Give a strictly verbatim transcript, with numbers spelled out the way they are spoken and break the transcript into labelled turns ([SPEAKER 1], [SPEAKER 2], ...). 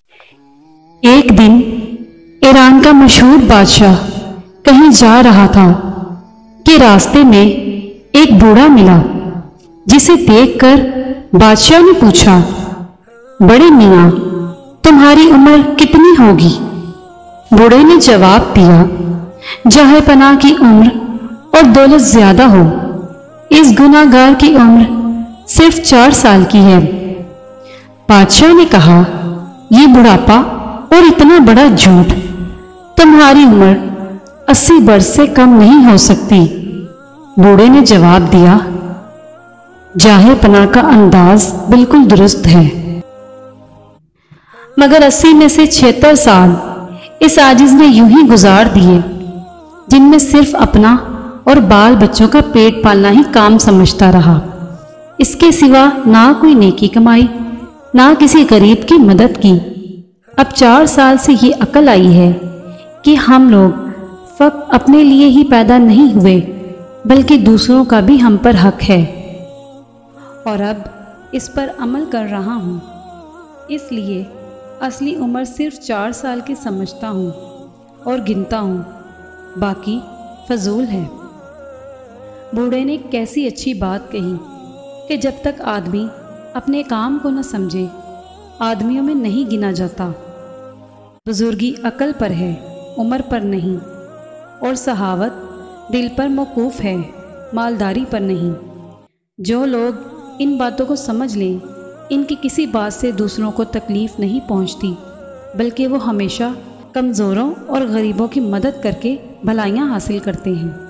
[SPEAKER 1] ایک دن ایران کا مشہور بادشاہ کہیں جا رہا تھا کہ راستے میں ایک بوڑھا ملا، جسے دیکھ کر بادشاہ نے پوچھا، بڑے میاں تمہاری عمر کتنی ہوگی؟ بوڑھے نے جواب دیا، جہاں پناہ کی عمر اور دولت زیادہ ہو، اس گناہ گار کی عمر صرف چار سال کی ہے۔ بادشاہ نے کہا، یہ بڑھاپا اور اتنا بڑا جھوٹ، تمہاری عمر اسی برس سے کم نہیں ہو سکتی۔ بوڑھے نے جواب دیا، جاہے پناہ کا انداز بالکل درست ہے، مگر اسی میں سے چھہتر سال اس عاجز نے یوں ہی گزار دیے، جن میں صرف اپنا اور بال بچوں کا پیٹ پالنا ہی کام سمجھتا رہا، اس کے سوا نہ کوئی نیکی کمائی، نہ کسی غریب کی مدد کی۔ اب چار سال سے یہ عقل آئی ہے کہ ہم لوگ فقط اپنے لیے ہی پیدا نہیں ہوئے، بلکہ دوسروں کا بھی ہم پر حق ہے، اور اب اس پر عمل کر رہا ہوں، اس لیے اصلی عمر صرف چار سال کی سمجھتا ہوں اور گنتا ہوں، باقی فضول ہے۔ بوڑھے نے کیسی اچھی بات کہی کہ جب تک آدمی اپنے کام کو نہ سمجھے، آدمیوں میں نہیں گنا جاتا۔ بزرگی عقل پر ہے، عمر پر نہیں، اور سخاوت دل پر موقوف ہے، مالداری پر نہیں۔ جو لوگ ان باتوں کو سمجھ لیں، ان کی کسی بات سے دوسروں کو تکلیف نہیں پہنچتی، بلکہ وہ ہمیشہ کمزوروں اور غریبوں کی مدد کر کے بھلائیاں حاصل کرتے ہیں۔